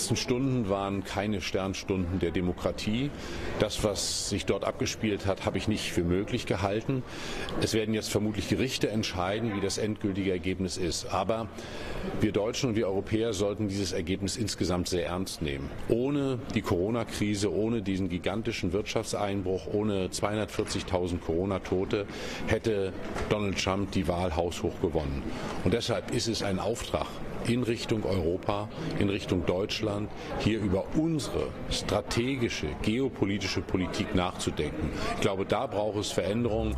letzten Stunden waren keine Sternstunden der Demokratie. Das, was sich dort abgespielt hat, habe ich nicht für möglich gehalten. Es werden jetzt vermutlich Gerichte entscheiden, wie das endgültige Ergebnis ist. Aber wir Deutschen und wir Europäer sollten dieses Ergebnis insgesamt sehr ernst nehmen. Ohne die Corona-Krise, ohne diesen gigantischen Wirtschaftseinbruch, ohne 240.000 Corona-Tote hätte Donald Trump die Wahl haushoch gewonnen. Und deshalb ist es ein Auftrag in Richtung Europa, in Richtung Deutschland, hier über unsere strategische, geopolitische Politik nachzudenken. Ich glaube, da braucht es Veränderungen.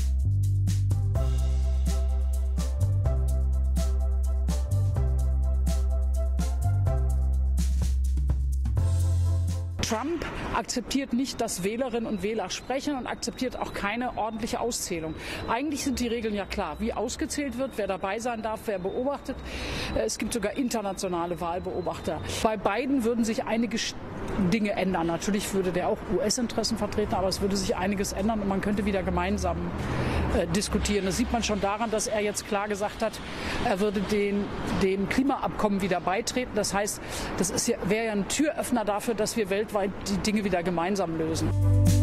Trump akzeptiert nicht, dass Wählerinnen und Wähler sprechen und akzeptiert auch keine ordentliche Auszählung. Eigentlich sind die Regeln ja klar, wie ausgezählt wird, wer dabei sein darf, wer beobachtet. Es gibt sogar internationale Wahlbeobachter. Bei Biden würden sich einige Dinge ändern. Natürlich würde der auch US-Interessen vertreten, aber es würde sich einiges ändern und man könnte wieder gemeinsam diskutieren. Das sieht man schon daran, dass er jetzt klar gesagt hat, er würde dem Klimaabkommen wieder beitreten. Das heißt, wäre ja ein Türöffner dafür, dass wir weltweit die Dinge wieder gemeinsam lösen.